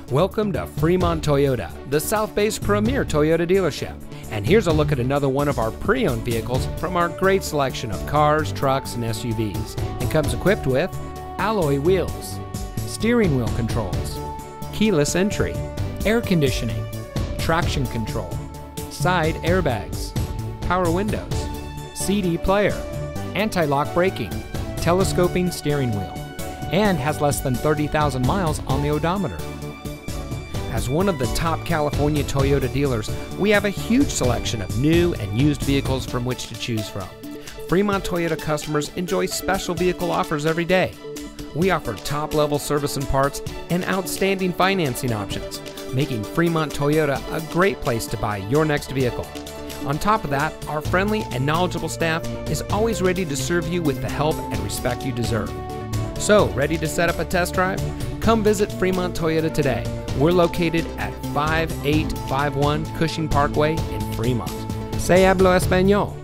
Welcome to Fremont Toyota, the South Bay's premier Toyota dealership. And here's a look at another one of our pre-owned vehicles from our great selection of cars, trucks, and SUVs. It comes equipped with alloy wheels, steering wheel controls, keyless entry, air conditioning, traction control, side airbags, power windows, CD player, anti-lock braking, telescoping steering wheel, and has less than 30,000 miles on the odometer. As one of the top California Toyota dealers, we have a huge selection of new and used vehicles from which to choose from. Fremont Toyota customers enjoy special vehicle offers every day. We offer top-level service and parts and outstanding financing options, making Fremont Toyota a great place to buy your next vehicle. On top of that, our friendly and knowledgeable staff is always ready to serve you with the help and respect you deserve. So, ready to set up a test drive? Come visit Fremont Toyota today. We're located at 5851 Cushing Parkway in Fremont. Se hablo español.